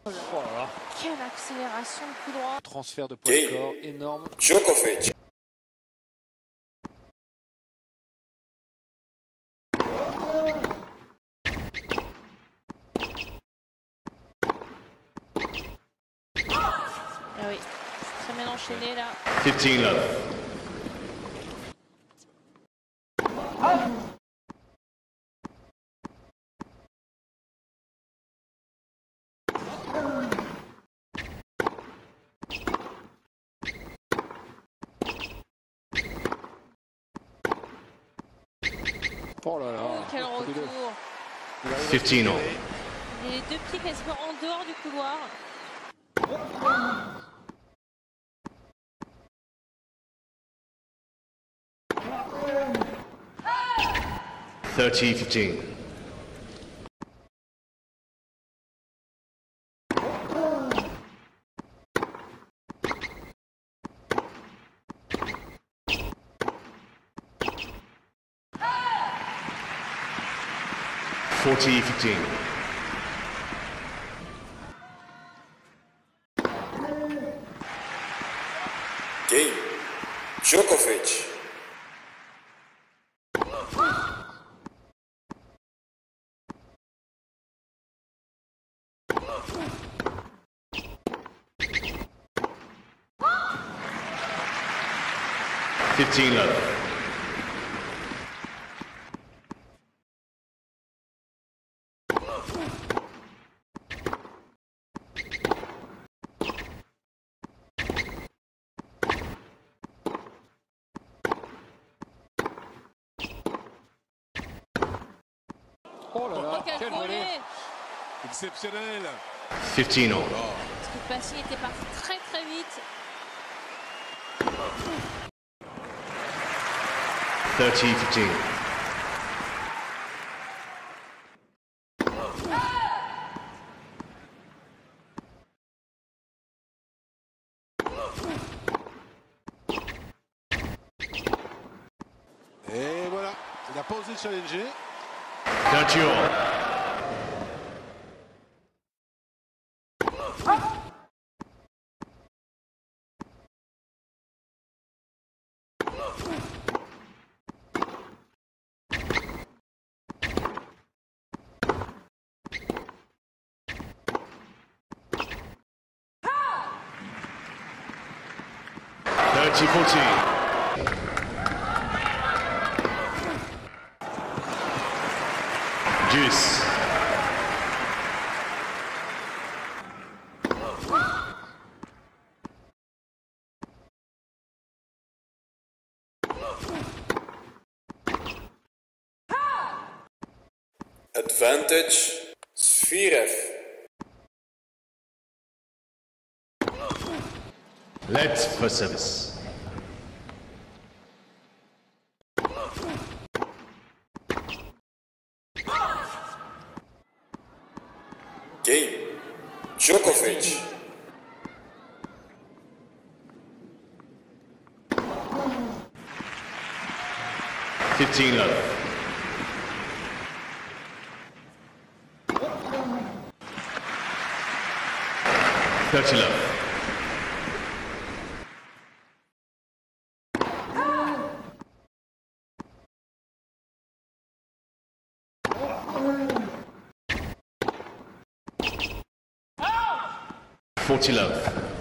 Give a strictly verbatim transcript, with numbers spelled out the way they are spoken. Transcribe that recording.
Oh là là. Quelle accélération de coup droit. Transfert de poids de corps énorme. Djokovic. Ah oui, c'est très bien enchaîné là. fifteen love. Oh là là. Oh, quel retour. fifteen all. Les deux pieds quasiment en dehors du couloir. thirty fifteen. forty fifteen. Game. Djokovic. fifteen love. Oh là là. Oh, quel Quel volet. volet. Exceptionnel. fifteen all. Parce que le passing était parti très très vite. thirty fifteen. Et voilà, il n'a pas osé challenger. thirty all. thirty fourteen. Juice. Advantage. Zverev. Let's for service. Game. Djokovic. fifteen love. thirty love. forty love.